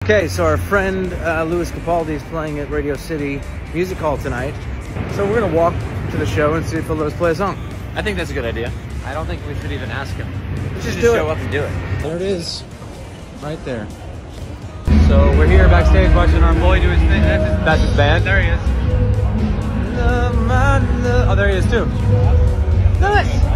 Okay, so our friend Louis Capaldi is playing at Radio City Music Hall tonight. So we're gonna walk to the show and see if he'll let us play a song. I think that's a good idea. I don't think we should even ask him. Let's Just do show it. up and do it. There it is, right there. So we're here backstage watching our boy do his thing. That's his band. There he is. Oh, there he is too. Louis!